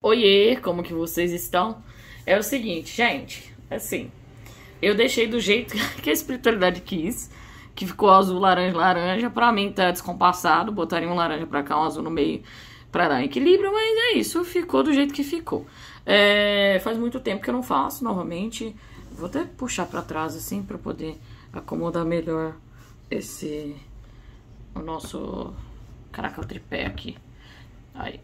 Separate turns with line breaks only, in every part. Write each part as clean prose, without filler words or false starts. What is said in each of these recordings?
Oiê, como que vocês estão? É o seguinte, gente, assim, eu deixei do jeito que a espiritualidade quis, que ficou azul, laranja, laranja. Pra mim tá descompassado, botaria um laranja pra cá, um azul no meio pra dar equilíbrio, mas é isso, ficou do jeito que ficou. Faz muito tempo que eu não faço, novamente. Vou até puxar pra trás assim pra poder acomodar melhor o nosso, caraca, o tripé aqui. Aí.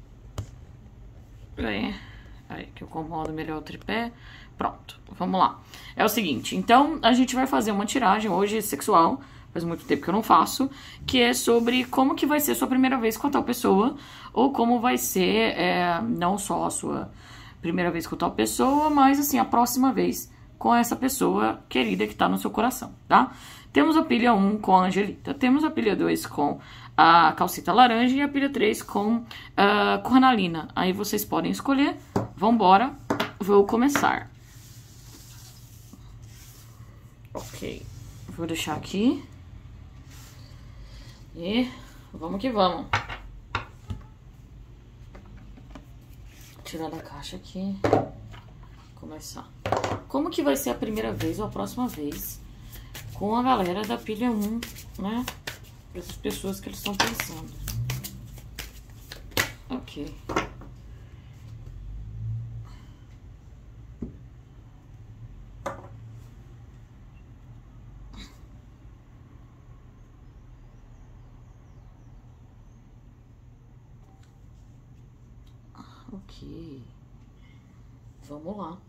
Aí que eu acomodo melhor o tripé. Pronto, vamos lá. É o seguinte, então a gente vai fazer uma tiragem hoje sexual, faz muito tempo que eu não faço, que é sobre como que vai ser sua primeira vez com a tal pessoa, ou como vai ser não só a sua primeira vez com tal pessoa, mas assim, a próxima vez com essa pessoa querida que tá no seu coração, tá? Temos a pilha 1 com a Angelita, temos a pilha 2 com a Calcita Laranja e a pilha 3 com a Cornalina. Aí vocês podem escolher. Vambora, vou começar. Ok, vou deixar aqui. E vamos que vamos. Tirar da caixa aqui. Começar. Como que vai ser a primeira vez ou a próxima vez com a galera da pilha 1, né? Para essas pessoas que eles estão pensando. Ok. Ok. Vamos lá.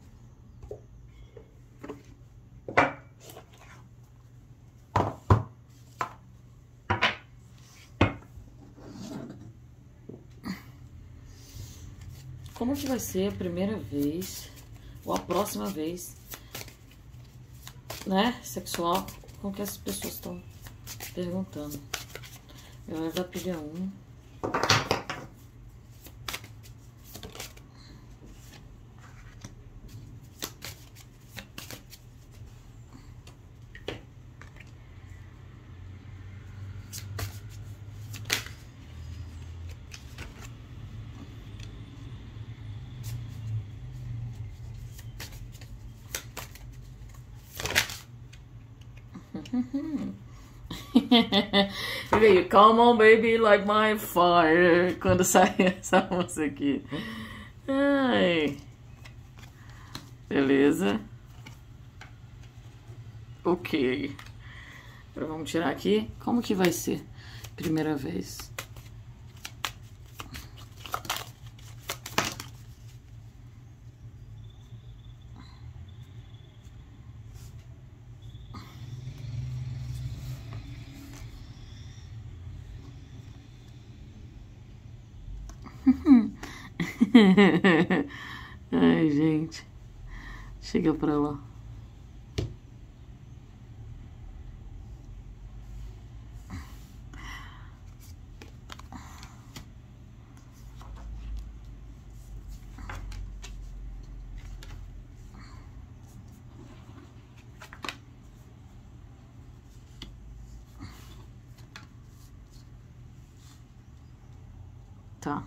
Como que vai ser a primeira vez ou a próxima vez, né, sexual, com que essas pessoas estão perguntando? Galera da pilha 1. Veio Come on baby like my fire quando sai essa música aqui. Ai. Beleza. Ok. Agora vamos tirar aqui. Como que vai ser? Primeira vez. Ai, gente. Chega pra lá. Tá.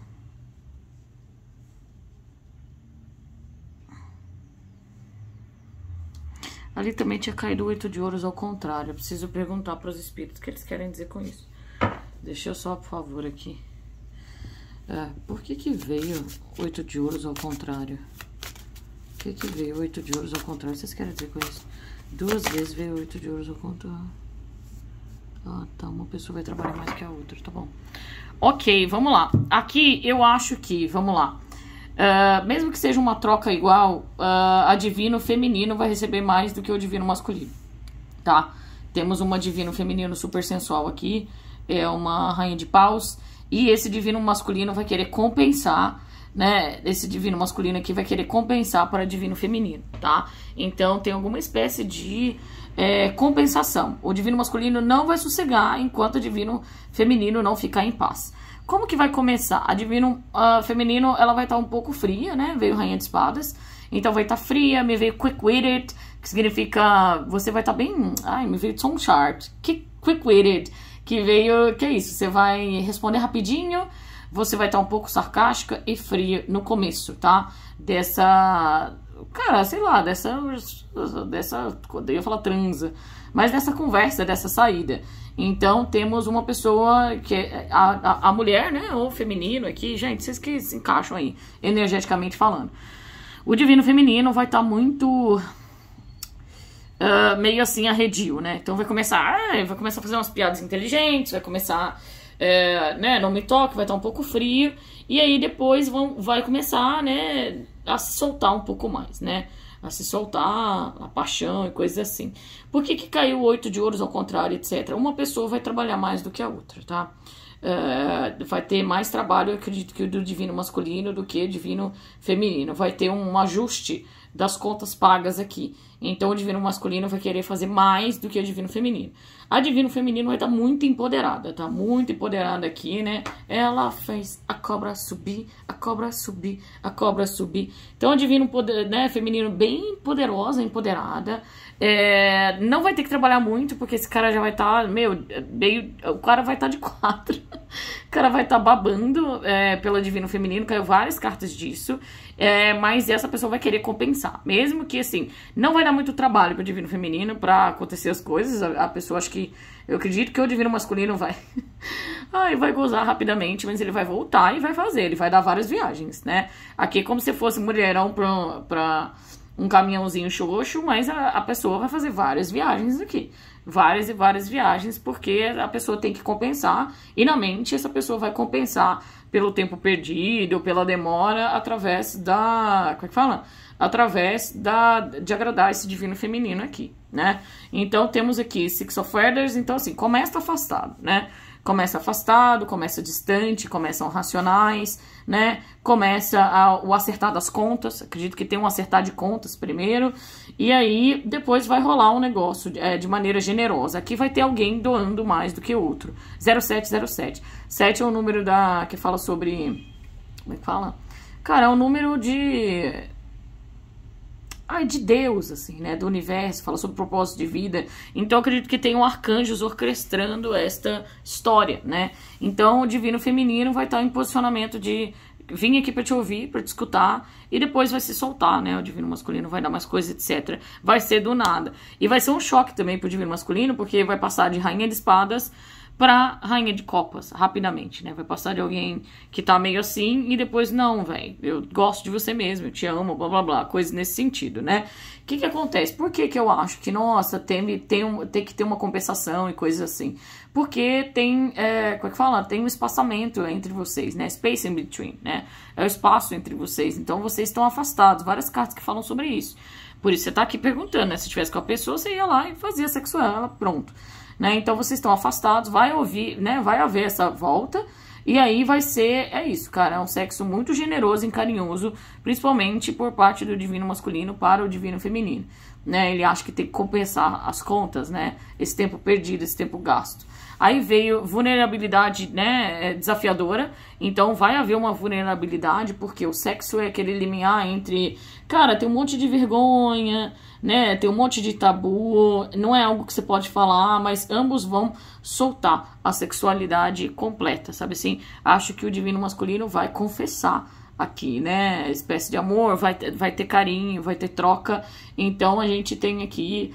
Ali também tinha caído o 8 de ouros ao contrário. Eu preciso perguntar para os espíritos o que eles querem dizer com isso. Deixa eu só, por favor, aqui. Por que que veio 8 de ouros ao contrário? Por que que veio 8 de ouros ao contrário? Vocês querem dizer com isso? 2 vezes veio 8 de ouros ao contrário. Ah, tá. Uma pessoa vai trabalhar mais que a outra, tá bom. Ok, vamos lá. Aqui eu acho que, vamos lá. Mesmo que seja uma troca igual, a divino feminino vai receber mais do que o divino masculino, tá? Temos uma divino feminino super sensual aqui, é uma rainha de paus, e esse divino masculino vai querer compensar, né? Esse divino masculino aqui vai querer compensar para divino feminino, tá? Então tem alguma espécie de compensação. O divino masculino não vai sossegar enquanto o divino feminino não ficar em paz. Como que vai começar? A divino feminino, ela vai estar um pouco fria, né? Veio rainha de espadas, então vai estar fria. Me veio quick-witted, que significa você vai estar bem... Ai, me veio Tom Chart. Quick-witted, que veio... Que é isso? Você vai responder rapidinho, você vai estar um pouco sarcástica e fria no começo, tá? Dessa, cara, sei lá, dessa, eu ia falar transa, mas dessa conversa, dessa saída. Então, temos uma pessoa que é a mulher, né, ou feminino aqui, gente, vocês que se encaixam aí, energeticamente falando. O divino feminino vai estar muito meio assim arredio, né? Então vai começar a fazer umas piadas inteligentes, vai começar, né, não me toque, vai estar um pouco frio, e aí depois vai começar, né, a se soltar um pouco mais, né? A se soltar, a paixão e coisas assim. Por que caiu o 8 de ouros ao contrário, etc? Uma pessoa vai trabalhar mais do que a outra, tá? Vai ter mais trabalho, eu acredito, que o do divino masculino do que o divino feminino. Vai ter um ajuste das contas pagas aqui. Então o divino masculino vai querer fazer mais do que o divino feminino. A divino feminino vai estar muito empoderada, tá? Muito empoderada aqui, né? Ela fez a cobra subir, a cobra subir, a cobra subir. Então o divino né, feminino bem poderosa, empoderada. Não vai ter que trabalhar muito, porque esse cara já vai estar, o cara vai estar de 4. O cara vai estar babando pelo divino feminino, caiu várias cartas disso. Mas essa pessoa vai querer compensar. Mesmo que, assim, não vai dar muito trabalho pro divino feminino pra acontecer as coisas. A pessoa, eu acredito que o divino masculino vai... vai gozar rapidamente, mas ele vai voltar e vai fazer. Ele vai dar várias viagens, né? Aqui é como se fosse mulherão pra um caminhãozinho xoxo, mas a pessoa vai fazer várias viagens aqui. Várias e várias viagens, porque a pessoa tem que compensar. E na mente, essa pessoa vai compensar pelo tempo perdido, pela demora, através da... Como é que fala? Através de agradar esse divino feminino aqui, né? Então, temos aqui Six of Feathers. Então, assim, começa afastado, né? Começa afastado, começa distante, começam racionais, né? Começa o acertar das contas. Acredito que tem um acertar de contas primeiro. E aí, depois vai rolar um negócio de maneira generosa. Aqui vai ter alguém doando mais do que o outro. 0707. 7 é o número que fala sobre... Como é que fala? Cara, é o número de Deus, assim, né? Do universo, fala sobre propósito de vida. Então, eu acredito que tem um arcanjos orquestrando esta história, né? Então, o divino feminino vai estar em posicionamento de vir aqui pra te ouvir, pra te escutar, e depois vai se soltar, né? O divino masculino vai dar mais coisas, etc. Vai ser do nada. E vai ser um choque também pro divino masculino, porque vai passar de rainha de espadas pra rainha de copas, rapidamente, né? Vai passar de alguém que tá meio assim e depois, não, velho, eu gosto de você mesmo, eu te amo, blá, blá, blá, coisas nesse sentido, né? O que acontece? Por que eu acho que, nossa, tem que ter uma compensação e coisas assim? Porque tem, como é que fala? Tem um espaçamento entre vocês, né? Space in between, né? É o espaço entre vocês, então vocês estão afastados, várias cartas que falam sobre isso. Por isso você tá aqui perguntando, né? Se tivesse com a pessoa, você ia lá e fazia sexo com ela, pronto. Né? Então vocês estão afastados, vai ouvir, né? Vai haver essa volta e aí vai ser, isso, cara, é um sexo muito generoso e carinhoso, principalmente por parte do divino masculino para o divino feminino, né? Ele acha que tem que compensar as contas, né? Esse tempo perdido, esse tempo gasto. Aí veio vulnerabilidade, né, desafiadora. Então vai haver uma vulnerabilidade, porque o sexo é aquele limiar entre... Cara, tem um monte de vergonha, né, tem um monte de tabu, não é algo que você pode falar, mas ambos vão soltar a sexualidade completa, sabe assim? Acho que o divino masculino vai confessar aqui, né, espécie de amor, vai ter carinho, vai ter troca. Então a gente tem aqui...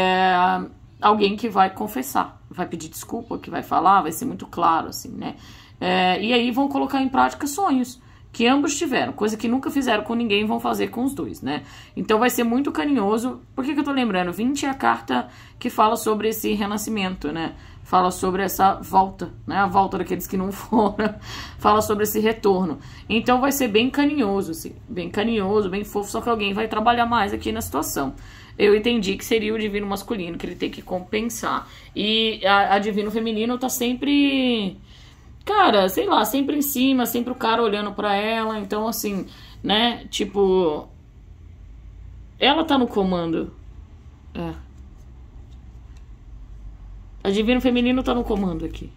alguém que vai confessar, vai pedir desculpa, que vai falar, vai ser muito claro, assim, né? E aí vão colocar em prática sonhos que ambos tiveram, coisa que nunca fizeram com ninguém, vão fazer com os dois, né? Então vai ser muito carinhoso. Por que eu tô lembrando? 20 é a carta que fala sobre esse renascimento, né? Fala sobre essa volta, né? A volta daqueles que não foram. Fala sobre esse retorno. Então vai ser bem carinhoso, assim. Bem carinhoso, bem fofo, só que alguém vai trabalhar mais aqui na situação. Eu entendi que seria o divino masculino, que ele tem que compensar. E a divino feminino tá sempre... Cara, sei lá, sempre em cima, sempre o cara olhando pra ela. Então, assim, né? Tipo... Ela tá no comando. A divino feminino tá no comando aqui.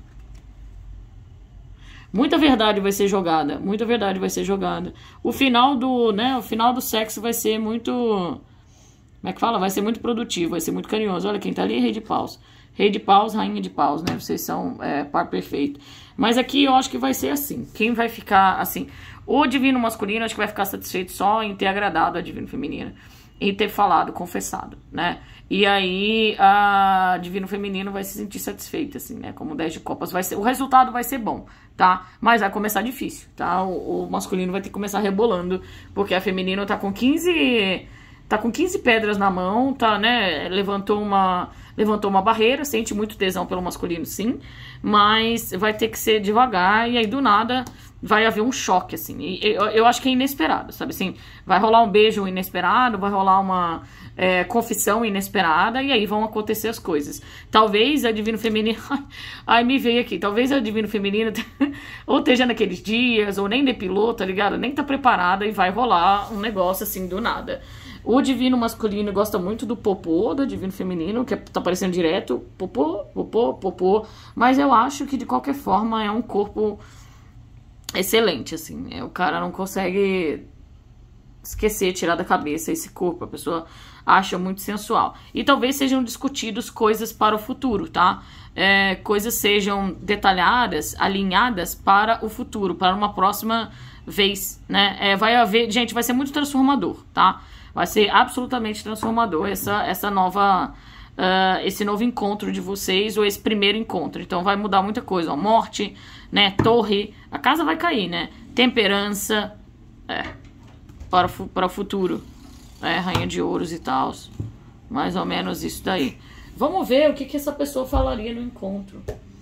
Muita verdade vai ser jogada. Muita verdade vai ser jogada. O final do sexo vai ser muito... Como é que fala? Vai ser muito produtivo, vai ser muito carinhoso. Olha quem tá ali, Rei de Paus. Rei de paus, rainha de paus, né? Vocês são par perfeito. Mas aqui eu acho que vai ser assim. Quem vai ficar, assim... O divino masculino acho que vai ficar satisfeito só em ter agradado a divino feminino. Em ter falado, confessado, né? E aí, a divino feminino vai se sentir satisfeita, assim, né? Como 10 de copas. O resultado vai ser bom, tá? Mas vai começar difícil, tá? O masculino vai ter que começar rebolando, porque a feminina tá com 15 pedras na mão, tá, né? Levantou uma barreira, sente muito tesão pelo masculino, sim. Mas vai ter que ser devagar, e aí do nada vai haver um choque, assim. E eu acho que é inesperado, sabe assim? Vai rolar um beijo inesperado, vai rolar uma confissão inesperada, e aí vão acontecer as coisas. Talvez a divino feminino... Ai, me veio aqui. Talvez a divino feminino ou esteja naqueles dias, ou nem depilou, tá ligado? Nem tá preparada, e vai rolar um negócio assim do nada. O divino masculino gosta muito do popô do divino feminino, que tá aparecendo direto. Popô, popô, popô. Mas eu acho que, de qualquer forma, é um corpo excelente, assim. O cara não consegue esquecer, tirar da cabeça esse corpo. A pessoa acha muito sensual. E talvez sejam discutidos coisas para o futuro, tá? Coisas sejam detalhadas, alinhadas para o futuro, para uma próxima vez, né? Vai haver... Gente, vai ser muito transformador, tá? Vai ser absolutamente transformador essa nova... esse novo encontro de vocês, ou esse primeiro encontro. Então vai mudar muita coisa, ó. Morte, né, torre, a casa vai cair, né, temperança, para o futuro, rainha de ouros e tal, mais ou menos isso daí. Vamos ver o que essa pessoa falaria no encontro.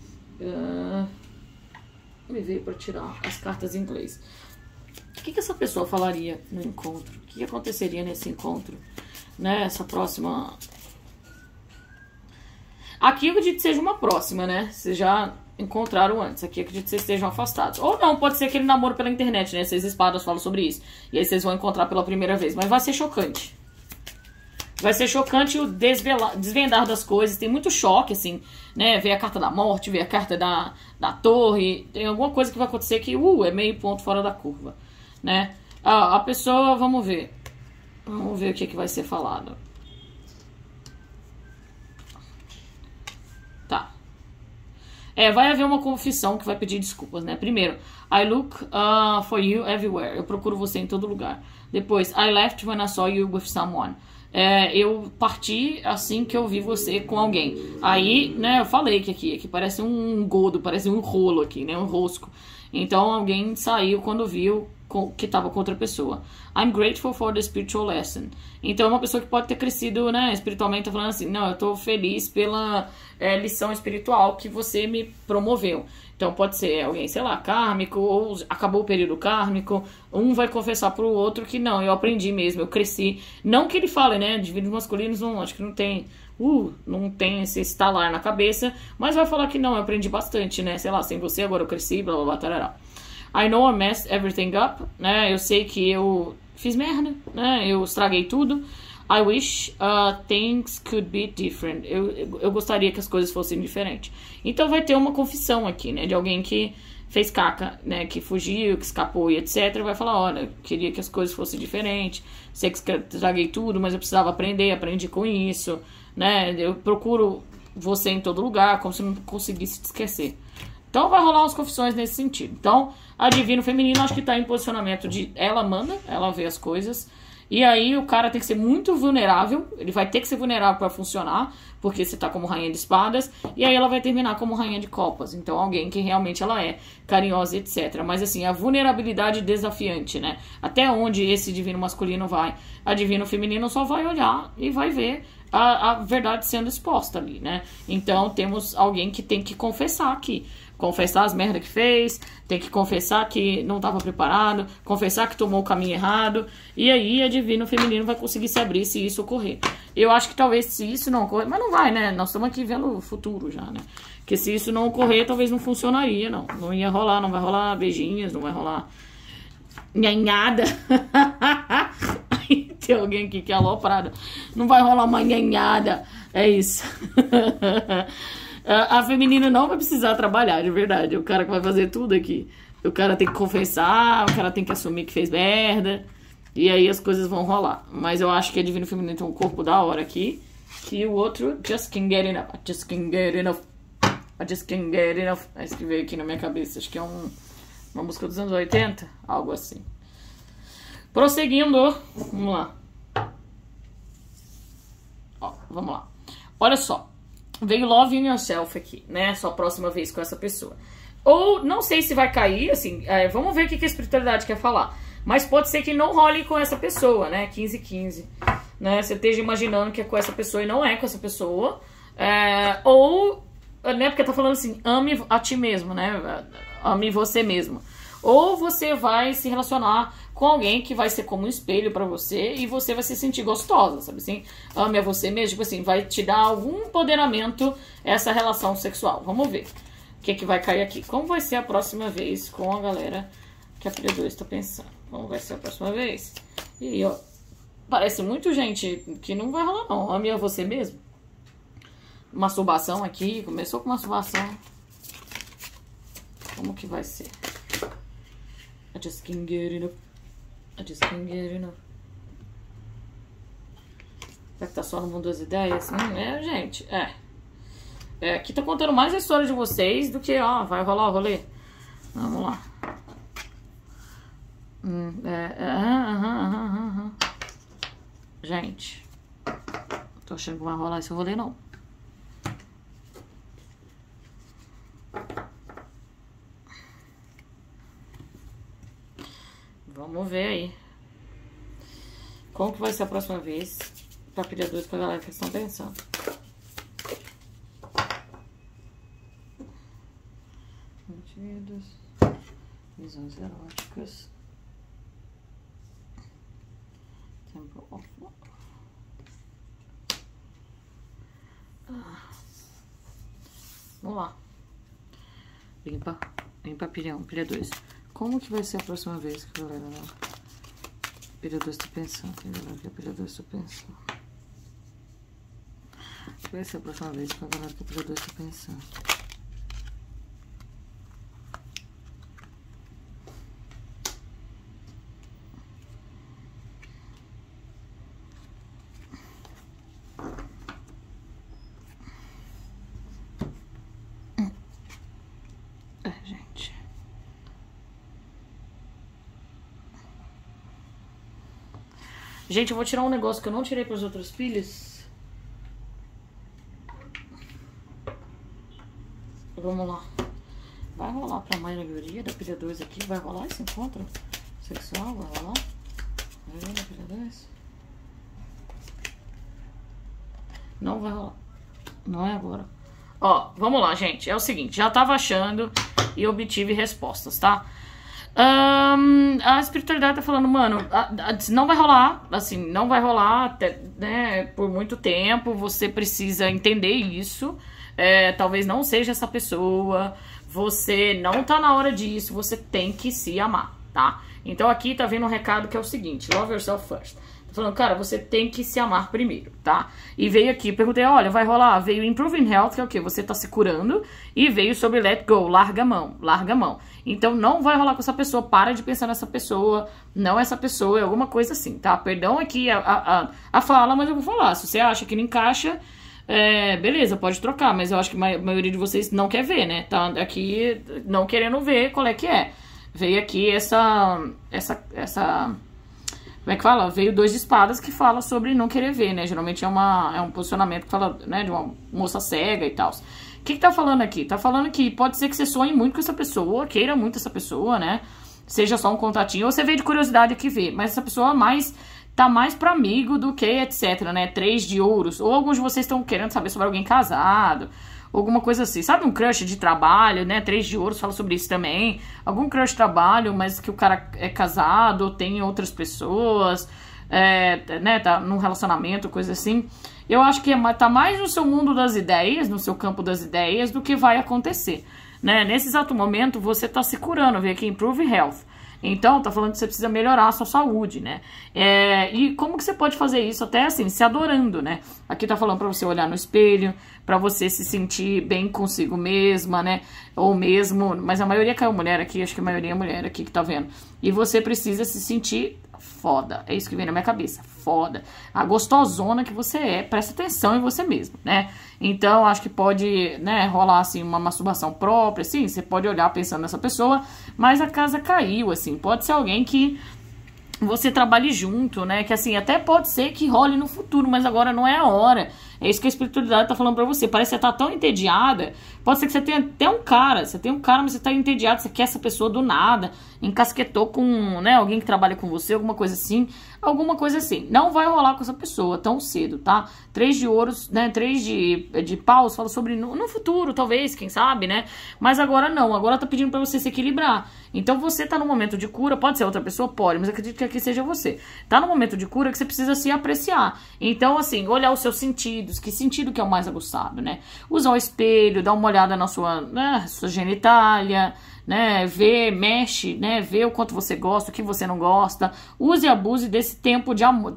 Me veio para tirar as cartas em inglês. O que essa pessoa falaria no encontro? O que aconteceria nesse encontro, né, essa próxima... Aqui eu acredito que seja uma próxima, né? Vocês já encontraram antes. Aqui eu acredito que vocês estejam afastados. Ou não, pode ser aquele namoro pela internet, né? Seis espadas falam sobre isso. E aí vocês vão encontrar pela primeira vez. Mas vai ser chocante. Vai ser chocante o desvendar das coisas. Tem muito choque, assim, né? Ver a carta da morte, ver a carta da torre. Tem alguma coisa que vai acontecer que, é meio ponto fora da curva, né? A pessoa, vamos ver. Vamos ver o que vai ser falado. Tá. Vai haver uma confissão que vai pedir desculpas, né? Primeiro, I look for you everywhere. Eu procuro você em todo lugar. Depois, I left when I saw you with someone. Eu parti assim que eu vi você com alguém. Aí, né, eu falei que aqui parece um godo, parece um rolo aqui, né? Um rosco. Então, alguém saiu quando viu que estava com outra pessoa. I'm grateful for the spiritual lesson. Então, é uma pessoa que pode ter crescido, né, espiritualmente, tá falando assim, não, eu tô feliz pela lição espiritual que você me promoveu. Então, pode ser alguém, sei lá, kármico, ou acabou o período kármico, um vai confessar pro outro que não, eu aprendi mesmo, eu cresci. Não que ele fale, né, divinos masculinos, não, acho que não tem... não tem esse estalar na cabeça, mas vai falar que não, eu aprendi bastante, né, sei lá, sem você agora eu cresci, blá blá blá, tarará. I know I messed everything up, né, eu sei que eu fiz merda, né, eu estraguei tudo. I wish things could be different. Eu gostaria que as coisas fossem diferentes. Então vai ter uma confissão aqui, né, de alguém que fez caca, né, que fugiu, que escapou e etc. Vai falar, olha, eu queria que as coisas fossem diferentes, sei que estraguei tudo, mas eu precisava aprender, aprendi com isso, né, eu procuro você em todo lugar, como se eu não conseguisse te esquecer. Então vai rolar umas confissões nesse sentido. Então, a divino feminino acho que tá em posicionamento de ela manda, ela vê as coisas. E aí o cara tem que ser muito vulnerável, ele vai ter que ser vulnerável para funcionar, porque você tá como rainha de espadas, e aí ela vai terminar como rainha de copas. Então alguém que realmente ela é carinhosa, etc. Mas assim, a vulnerabilidade desafiante, né? Até onde esse divino masculino vai, a divino feminino só vai olhar e vai ver a verdade sendo exposta ali, né? Então temos alguém que tem que confessar aqui. Confessar as merdas que fez, tem que confessar que não estava preparado, confessar que tomou o caminho errado, e aí a divino feminino vai conseguir se abrir se isso ocorrer. Eu acho que talvez se isso não ocorrer, mas não vai, né? Nós estamos aqui vendo o futuro já, né? Porque se isso não ocorrer, talvez não funcionaria, não. Não ia rolar, não vai rolar beijinhos, não vai rolar nhanhada. Tem alguém aqui que é aloprada. Não vai rolar uma nhanhada. É isso. A feminina não vai precisar trabalhar, de verdade. O cara que vai fazer tudo aqui. O cara tem que confessar, o cara tem que assumir que fez merda. E aí as coisas vão rolar. Mas eu acho que a divino feminino tem um corpo da hora aqui. E o outro, just can't get enough. I just can't get enough. I just can't get enough. É isso que veio aqui na minha cabeça. Acho que é uma música dos anos 80. Algo assim. Prosseguindo. Vamos lá. Ó, vamos lá. Olha só. Veio Loving Yourself aqui, né? Sua próxima vez com essa pessoa. Ou, não sei se vai cair, assim, vamos ver o que a espiritualidade quer falar. Mas pode ser que não role com essa pessoa, né? 15-15. Né? Você esteja imaginando que é com essa pessoa e não é com essa pessoa. Ou, né? Porque tá falando assim, ame a ti mesmo, né? Ame você mesmo. Ou você vai se relacionar com alguém que vai ser como um espelho pra você e você vai se sentir gostosa, sabe assim? Ame a você mesmo, tipo assim, vai te dar algum empoderamento essa relação sexual. Vamos ver o que vai cair aqui. Como vai ser a próxima vez com a galera que a Pilha 2 tá pensando? Como vai ser a próxima vez? E aí, ó, parece muito gente que não vai rolar não. Ame a você mesmo. Masturbação aqui, começou com masturbação. Como que vai ser? I just can't get enough. I just can't get enough. Será que tá só no mundo das ideias? Gente, aqui tá contando mais a história de vocês do que, ó, vai rolar o rolê. Vamos lá. Gente, tô achando que vai rolar esse rolê, não. Vamos ver aí. Como que vai ser a próxima vez pra Pilha 2 pra galera que estão pensando. Sentidos. Visões eróticas. Temple of Love. Vamos lá. Limpa Pilha 1, Pilha 2. Como que vai ser a próxima vez que a galera, né? Pilha 2 tá pensando. Que a Pilha 2 tá pensando. O que vai ser a próxima vez que a galera que a Pilha 2 tá pensando? Gente. Gente, eu vou tirar um negócio que eu não tirei para as outras pilhas. Vamos lá. Vai rolar para a maioria da Pilha 2 aqui? Vai rolar esse encontro sexual? Vai rolar? Vai rolar na Pilha 2? Não vai rolar. Não é agora. Ó, vamos lá, gente. É o seguinte, já tava achando e obtive respostas, tá? A espiritualidade tá falando, mano, não vai rolar, assim, não vai rolar, até, né, por muito tempo. Você precisa entender isso. Talvez não seja essa pessoa. Você não tá na hora disso. Você tem que se amar, tá? Então aqui tá vindo um recado que é o seguinte: love yourself first. Tá falando, cara, você tem que se amar primeiro, tá? E veio aqui, perguntei, olha, vai rolar? Veio Improving Health, que é o quê? Você tá se curando. E veio sobre Let Go, larga a mão, larga a mão. Então não vai rolar com essa pessoa, para de pensar nessa pessoa, não essa pessoa, é alguma coisa assim, tá? Perdão aqui a fala, mas eu vou falar. Se você acha que não encaixa, beleza, pode trocar, mas eu acho que a maioria de vocês não quer ver, né? Tá aqui não querendo ver qual é que é. Veio aqui essa como é que fala? Veio 2 de espadas que fala sobre não querer ver, né? Geralmente é um posicionamento que fala, né, de uma moça cega e tal. O que tá falando aqui? Tá falando que pode ser que você sonhe muito com essa pessoa, queira muito essa pessoa, né? Seja só um contatinho, ou você veio de curiosidade aqui ver, mas essa pessoa tá mais pra amigo do que etc, né? 3 de ouros. Ou alguns de vocês estão querendo saber sobre alguém casado, alguma coisa assim. Sabe um crush de trabalho, né? 3 de ouros fala sobre isso também. Algum crush de trabalho, mas que o cara é casado ou tem outras pessoas, né? Tá num relacionamento, coisa assim. Eu acho que tá mais no seu mundo das ideias, no seu campo das ideias, do que vai acontecer, né? Nesse exato momento, você tá se curando. Vem aqui, Improve Health. Então, tá falando que você precisa melhorar a sua saúde, né? E como que você pode fazer isso? Até assim, se adorando, né? Aqui tá falando pra você olhar no espelho, pra você se sentir bem consigo mesma, né? Ou mesmo, mas a maioria caiu mulher aqui, acho que a maioria é mulher aqui que tá vendo. E você precisa se sentir foda. É isso que vem na minha cabeça, foda. A gostosona que você é, presta atenção em você mesmo, né? Então, acho que pode, né, rolar, assim, uma masturbação própria, assim, você pode olhar pensando nessa pessoa, mas a casa caiu, assim, pode ser alguém que você trabalhe junto, né? Que assim, até pode ser que role no futuro, mas agora não é a hora. É isso que a espiritualidade tá falando pra você. Parece que você tá tão entediada. Pode ser que você tenha até um cara. Você tem um cara, mas você tá entediado. Você quer essa pessoa do nada. Encasquetou com, né? Alguém que trabalha com você, alguma coisa assim. Alguma coisa assim. Não vai rolar com essa pessoa tão cedo, tá? 3 de ouros, né? 3 de paus fala sobre no futuro, talvez, quem sabe, né? Mas agora não. Agora tá pedindo pra você se equilibrar. Então você tá no momento de cura. Pode ser outra pessoa? Pode. Mas eu acredito que aqui seja você. Tá no momento de cura que você precisa se apreciar. Então, assim, olhar os seus sentidos. Que sentido que é o mais aguçado, né? Usar o espelho, dar uma olhada na sua, né, sua genitália, né? Ver, mexe, né? Ver o quanto você gosta, o que você não gosta. Use e abuse desse templo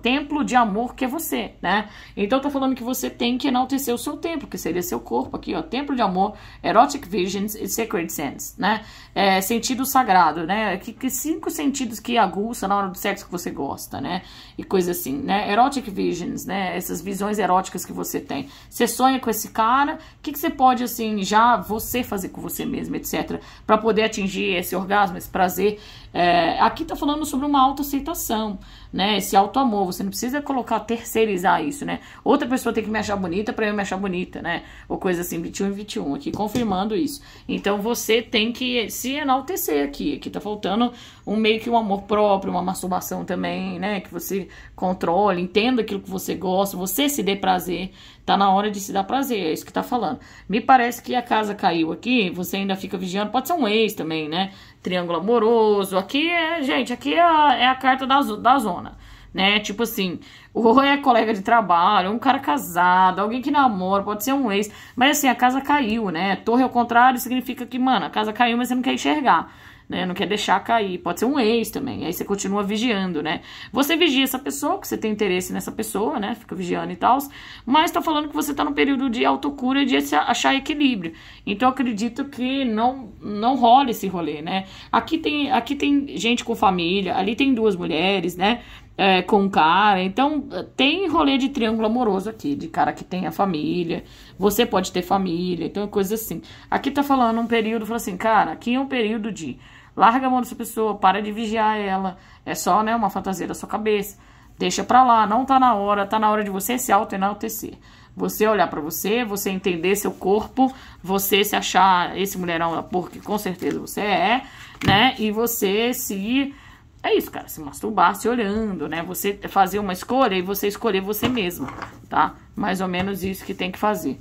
de amor que é você, né? Então, eu tô falando que você tem que enaltecer o seu templo, que seria seu corpo aqui, ó. Templo de amor, Erotic Visions e Sacred Sense, né? Sentido sagrado, né? Que 5 sentidos que aguça na hora do sexo que você gosta, né? E coisa assim, né? Erotic Visions, né? Essas visões eróticas que você tem. Você sonha com esse cara, o que você pode, assim, já você fazer com você mesmo, etc. Pra poder atingir esse orgasmo, esse prazer. Aqui tá falando sobre uma autoaceitação, né? Esse auto-amor. Você não precisa terceirizar isso, né? Outra pessoa tem que me achar bonita pra eu me achar bonita, né? Ou coisa assim, 21 e 21, aqui confirmando isso. Então você tem que se enaltecer aqui. Aqui tá faltando meio que um amor próprio, uma masturbação também, né? Que você controle, entenda aquilo que você gosta, você se dê prazer. Tá na hora de se dar prazer, é isso que tá falando. Me parece que a casa caiu aqui, você ainda fica vigiando, pode ser um ex também, né? Triângulo amoroso, aqui gente, aqui é a carta da zona, né? Tipo assim, ou é colega de trabalho, um cara casado, alguém que namora, pode ser um ex. Mas assim, a casa caiu, né? Torre ao contrário significa que, mano, a casa caiu, mas você não quer enxergar. Né, não quer deixar cair, pode ser um ex também, aí você continua vigiando, né, você vigia essa pessoa, que você tem interesse nessa pessoa, né, fica vigiando e tal, mas tá falando que você tá no período de autocura e de achar equilíbrio, então eu acredito que não rola esse rolê, né, aqui tem gente com família, ali tem 2 mulheres, né, com um cara, então tem rolê de triângulo amoroso aqui, de cara que tem a família, você pode ter família, então é coisa assim. Aqui tá falando um período, fala assim, cara, aqui é um período de larga a mão dessa pessoa, para de vigiar ela, é só, né, uma fantasia da sua cabeça, deixa pra lá, não tá na hora de você se auto-enaltecer. Você olhar pra você entender seu corpo, você se achar esse mulherão da porra que com certeza você é, né, e você se... É isso, cara, se masturbar, se olhando, né? Você fazer uma escolha e você escolher você mesmo, tá? Mais ou menos isso que tem que fazer.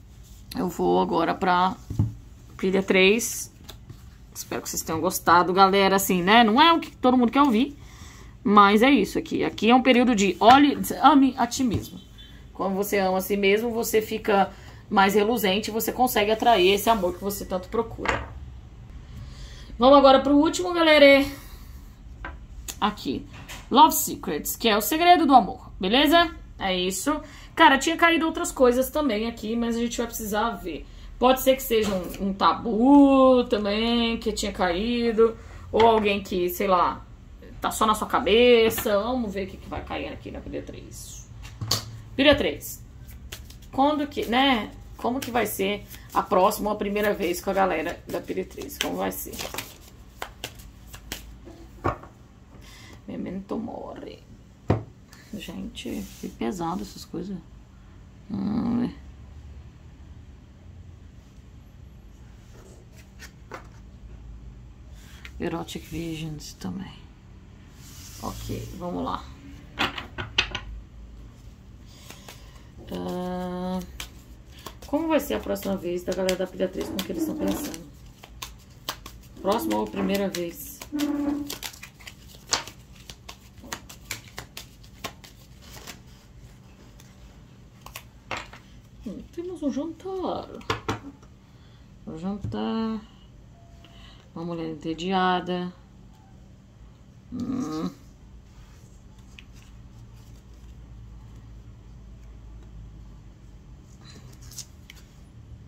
Eu vou agora pra pilha 3. Espero que vocês tenham gostado, galera, assim, né? Não é o que todo mundo quer ouvir, mas é isso aqui. Aqui é um período de ame a ti mesmo. Quando você ama a si mesmo, você fica mais reluzente, você consegue atrair esse amor que você tanto procura. Vamos agora pro último, galera. Aqui, Love Secrets, que é o segredo do amor, beleza? É isso. Cara, tinha caído outras coisas também aqui, mas a gente vai precisar ver. Pode ser que seja um tabu também, que tinha caído, ou alguém que, sei lá, tá só na sua cabeça. Vamos ver o que vai cair aqui na pilha 3. Pilha 3. Quando que, né? Como que vai ser a próxima ou a primeira vez com a galera da pilha 3? Como vai ser? Memento mori. Gente, que pesado essas coisas. Erotic Visions também. Ok, vamos lá. Como vai ser a próxima vez da galera da pilha 3? Como que eles estão pensando? Próxima ou primeira vez? Temos um jantar. Um jantar. Uma mulher entediada.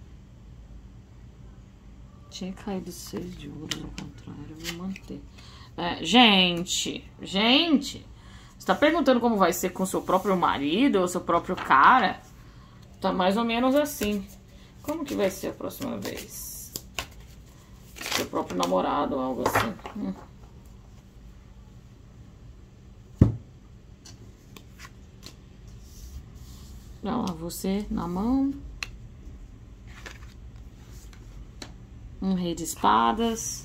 Tinha caído 6 de ouro, ao contrário, vou manter. Gente, você tá perguntando como vai ser com seu próprio marido ou seu próprio cara? Tá mais ou menos assim. Como que vai ser a próxima vez? Seu próprio namorado ou algo assim. Olha lá, você na mão. Um rei de espadas.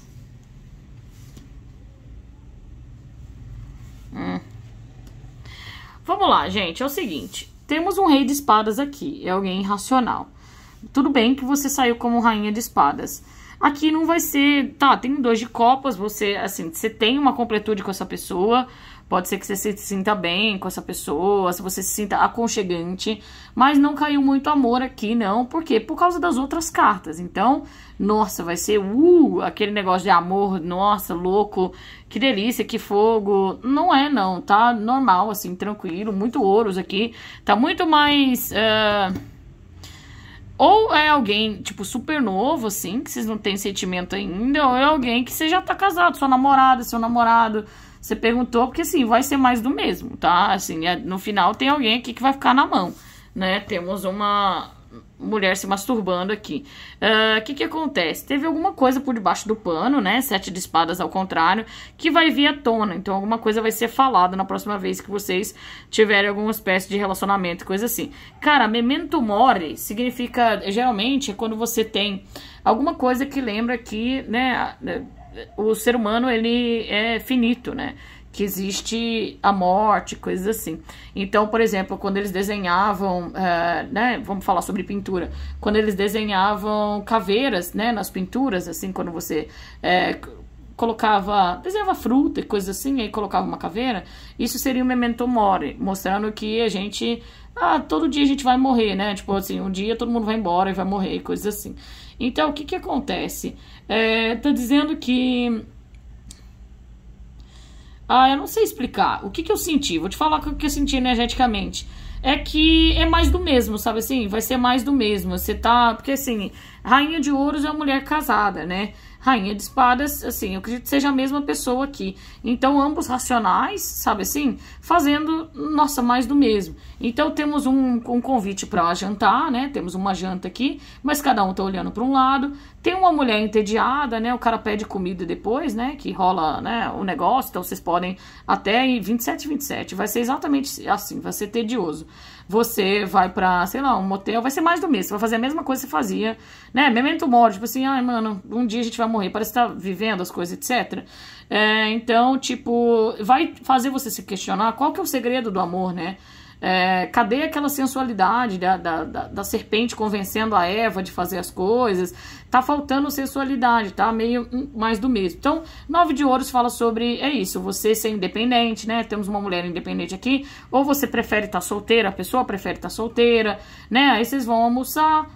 Vamos lá, gente. É o seguinte. Temos um rei de espadas aqui. É alguém irracional. Tudo bem que você saiu como rainha de espadas. Aqui não vai ser... Tá, tem 2 de copas. Você, assim, você tem uma completude com essa pessoa. Pode ser que você se sinta bem com essa pessoa, se você se sinta aconchegante, mas não caiu muito amor aqui, não. Por quê? Por causa das outras cartas. Então, nossa, vai ser aquele negócio de amor, nossa, louco, que delícia, que fogo. Não é, não, tá normal, assim, tranquilo, muito ouros aqui. Tá muito mais... Ou é alguém, tipo, super novo, assim, que vocês não têm sentimento ainda, ou é alguém que você já tá casado, sua namorada, seu namorado... Você perguntou, porque assim, vai ser mais do mesmo, tá? Assim, no final tem alguém aqui que vai ficar na mão, né? Temos uma mulher se masturbando aqui. O que acontece? Teve alguma coisa por debaixo do pano, né? 7 de espadas ao contrário, que vai vir à tona. Então, alguma coisa vai ser falada na próxima vez que vocês tiverem alguma espécie de relacionamento, coisa assim. Cara, memento mori significa, geralmente, é quando você tem alguma coisa que lembra que, né... O ser humano, ele é finito, né? Que existe a morte, coisas assim. Então, por exemplo, quando eles desenhavam, né? Vamos falar sobre pintura. Quando eles desenhavam caveiras, né? Nas pinturas, assim, quando você desenhava fruta e coisas assim, aí colocava uma caveira, isso seria um memento mori, mostrando que a gente... todo dia a gente vai morrer, né? Tipo assim, um dia todo mundo vai embora e vai morrer, coisas assim. Então, o que acontece? Tá dizendo que... eu não sei explicar. O que eu senti? Vou te falar o que eu senti energeticamente. É que é mais do mesmo, sabe assim? Vai ser mais do mesmo. Você tá... Porque assim, rainha de ouros é uma mulher casada, né? Rainha de espadas, assim, eu acredito que seja a mesma pessoa aqui. Então, ambos racionais, sabe assim? Fazendo, nossa, mais do mesmo. Então, temos um convite para jantar, né? Temos uma janta aqui, mas cada um tá olhando para um lado. Tem uma mulher entediada, né? O cara pede comida depois, né? Que rola, né? O negócio, então vocês podem até ir 27. Vai ser exatamente assim, vai ser tedioso. Você vai pra, sei lá, um motel, vai ser mais do mesmo, vai fazer a mesma coisa que você fazia, né? Memento mori, tipo assim, mano, um dia a gente vai morrer, parece que tá vivendo as coisas, etc. Então, tipo, vai fazer você se questionar qual que é o segredo do amor, né? Cadê aquela sensualidade da serpente convencendo a Eva de fazer as coisas? Tá faltando sensualidade, tá meio mais do mesmo. Então, 9 de ouros fala sobre, isso, você ser independente, né? Temos uma mulher independente aqui, ou você prefere estar solteira, a pessoa prefere estar solteira, né? Aí vocês vão almoçar,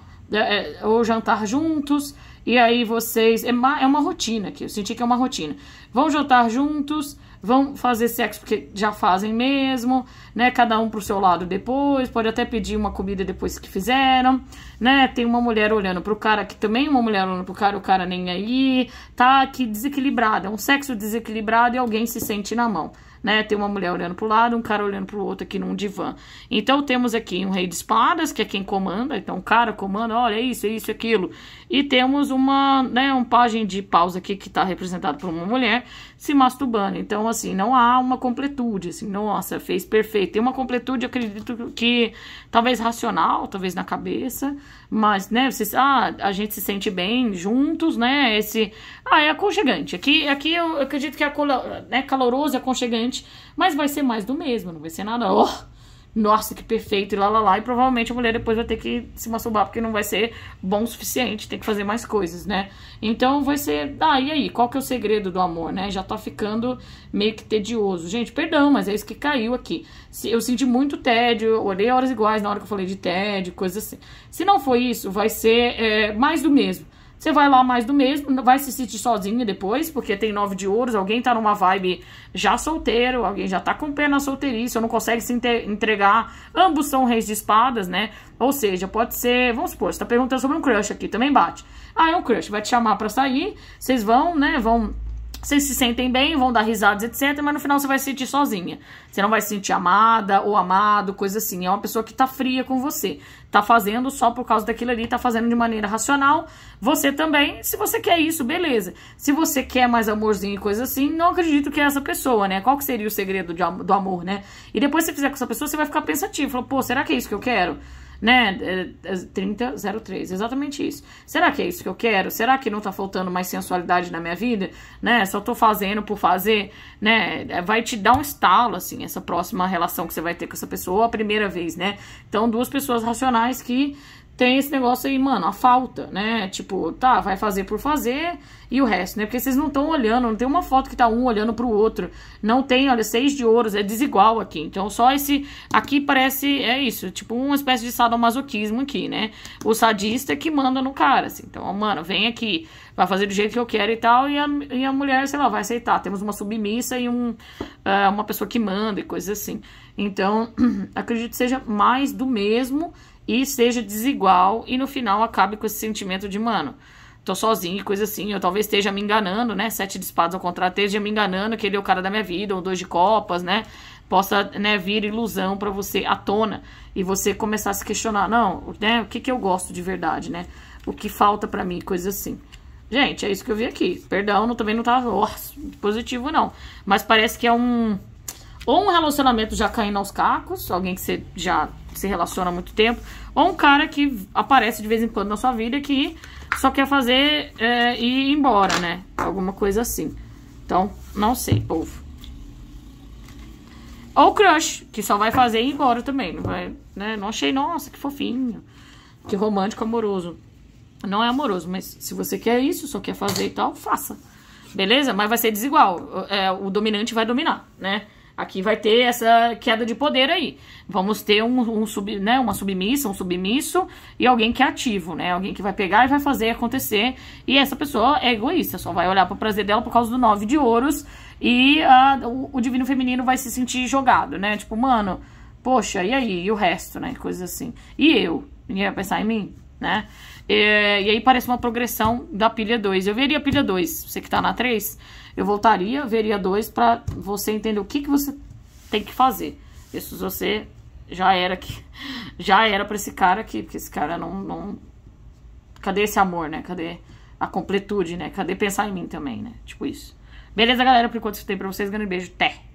ou jantar juntos, e aí vocês... É uma rotina aqui, eu senti que é uma rotina. Vão jantar juntos... Vão fazer sexo porque já fazem mesmo, né? Cada um pro seu lado depois. Pode até pedir uma comida depois que fizeram, né? Tem uma mulher olhando pro cara, que também uma mulher olhando pro cara, o cara nem aí. Tá aqui desequilibrado. É um sexo desequilibrado e alguém se sente na mão, né? Tem uma mulher olhando pro lado, um cara olhando pro outro aqui num divã. Então, temos aqui um rei de espadas, que é quem comanda. Então, o cara comanda, olha, isso, aquilo. E temos um pajem de paus aqui, que tá representado por uma mulher, se masturbando. Então, assim, não há uma completude, assim, nossa, fez perfeito. Tem uma completude, eu acredito que talvez racional, talvez na cabeça, mas, né, a gente se sente bem juntos, né, é aconchegante. Aqui eu acredito que é caloroso, é aconchegante, mas vai ser mais do mesmo, não vai ser nada, nossa, que perfeito, e lá, e provavelmente a mulher depois vai ter que se masturbar, porque não vai ser bom o suficiente, tem que fazer mais coisas, né? Então vai ser, e aí, qual que é o segredo do amor, né? Já tá ficando meio que tedioso. Gente, perdão, mas é isso que caiu aqui. Eu senti muito tédio, eu olhei horas iguais na hora que eu falei de tédio, coisas assim. Se não for isso, vai ser mais do mesmo. Você vai lá mais do mesmo, vai se sentir sozinha depois, porque tem 9 de ouros, alguém tá numa vibe já solteiro, alguém já tá com o pé na solteirice, ou não consegue se entregar. Ambos são reis de espadas, né? Ou seja, pode ser, vamos supor, você tá perguntando sobre um crush aqui, também bate. É um crush, vai te chamar pra sair, vocês vão, né, vão Vocês se sentem bem, vão dar risadas, etc. Mas no final você vai se sentir sozinha. Você não vai se sentir amada ou amado, coisa assim. É uma pessoa que tá fria com você. Tá fazendo só por causa daquilo ali, tá fazendo de maneira racional. Você também, se você quer isso, beleza. Se você quer mais amorzinho e coisa assim, não acredito que é essa pessoa, né? Qual que seria o segredo do amor, né? E depois que você fizer com essa pessoa, você vai ficar pensativo. Falou, pô, será que é isso que eu quero? Né, 3003, exatamente isso. Será que é isso que eu quero? Será que não tá faltando mais sensualidade na minha vida? Né, só tô fazendo por fazer, né, vai te dar um estalo, assim, essa próxima relação que você vai ter com essa pessoa a primeira vez, né, então duas pessoas racionais que tem esse negócio aí, mano, a falta, né, tipo, tá, vai fazer por fazer e o resto, né, porque vocês não estão olhando, não tem uma foto que tá um olhando pro outro, não tem, olha, 6 de ouros, é desigual aqui, então só esse, aqui parece, é isso, tipo uma espécie de sadomasoquismo aqui, né, o sadista que manda no cara, assim, então, mano, vem aqui, vai fazer do jeito que eu quero e tal, e a mulher, sei lá, vai aceitar, temos uma submissa e uma pessoa que manda e coisas assim, então, acredito que seja mais do mesmo e seja desigual e no final acabe com esse sentimento de, mano, tô sozinho e coisa assim, eu talvez esteja me enganando, né, 7 de espadas ao contrário, esteja me enganando que ele é o cara da minha vida, ou 2 de copas, né, possa, né, vir ilusão pra você à tona e você começar a se questionar, não, né, o que que eu gosto de verdade, né, o que falta pra mim, coisa assim. Gente, é isso que eu vi aqui, perdão, também não tá positivo não, mas parece que é ou um relacionamento já caindo aos cacos, alguém que você já se relaciona há muito tempo, ou um cara que aparece de vez em quando na sua vida que só quer fazer e ir embora, né? Alguma coisa assim. Então, não sei, povo. Ou crush, que só vai fazer e ir embora também. Não vai, né? Não achei, nossa, que fofinho. Que romântico, amoroso. Não é amoroso, mas se você quer isso, só quer fazer e tal, faça. Beleza? Mas vai ser desigual. O dominante vai dominar, né? Aqui vai ter essa queda de poder aí. Vamos ter uma submissa, um submisso e alguém que é ativo, né? Alguém que vai pegar e vai fazer acontecer. E essa pessoa é egoísta, só vai olhar pro prazer dela por causa do 9 de ouros. E o divino feminino vai se sentir jogado, né? Tipo, mano, poxa, e aí? E o resto, né? Coisas assim. E eu? Ninguém vai pensar em mim, né? E aí parece uma progressão da pilha 2. Eu veria a pilha 2, você que tá na 3... Eu voltaria, veria 2 pra você entender o que você tem que fazer. Isso você já era pra esse cara aqui, porque esse cara não... Cadê esse amor, né? Cadê a completude, né? Cadê pensar em mim também, né? Tipo isso. Beleza, galera? Por enquanto isso tem pra vocês. Grande beijo. Até!